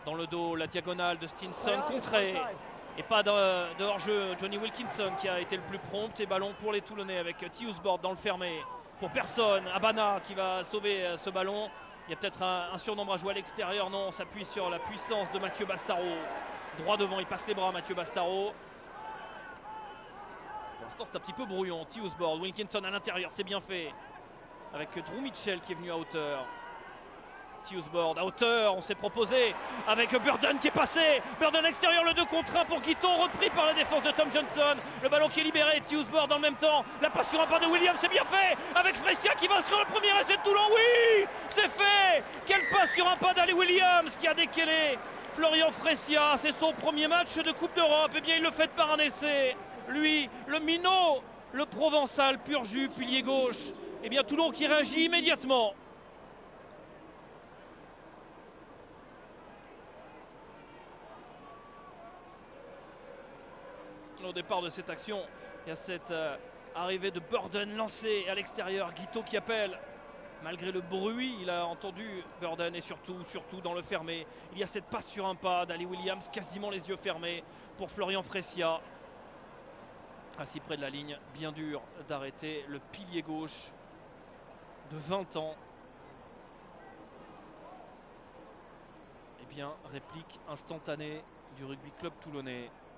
Dans le dos, la diagonale de Stinson contrée. Et pas de hors-jeu. Johnny Wilkinson qui a été le plus prompt. Et ballon pour les Toulonnais avec Tiusbord dans le fermé. Pour personne. Abana qui va sauver ce ballon. Il y a peut-être un surnombre à jouer à l'extérieur. Non, on s'appuie sur la puissance de Mathieu Bastaro. Droit devant, il passe les bras, Mathieu Bastaro. Pour l'instant, c'est un petit peu brouillon. Tiusbord, Wilkinson à l'intérieur, c'est bien fait. Avec Drew Mitchell qui est venu à hauteur. Tiusbord à hauteur, on s'est proposé avec Burden qui est passé. Burden extérieur, le 2 contre 1 pour Guiton, repris par la défense de Tom Johnson. Le ballon qui est libéré, Tiusbord en même temps. La passe sur un pas de Williams, c'est bien fait. Avec Fresia qui va sur le premier essai de Toulon. Oui, c'est fait. Quelle passe sur un pas d'Ali Williams qui a décalé Florian Fresia. C'est son premier match de Coupe d'Europe. Et bien, il le fait par un essai. Lui, le minot, le Provençal, pur jus, pilier gauche. Et bien, Toulon qui réagit immédiatement. Au départ de cette action, il y a cette arrivée de Burden lancée à l'extérieur. Guiteau qui appelle. Malgré le bruit, il a entendu Burden et surtout dans le fermé. Il y a cette passe sur un pas d'Ali Williams, quasiment les yeux fermés pour Florian Fresia. Assis près de la ligne, bien dur d'arrêter le pilier gauche de 20 ans. Eh bien, réplique instantanée du rugby club toulonnais.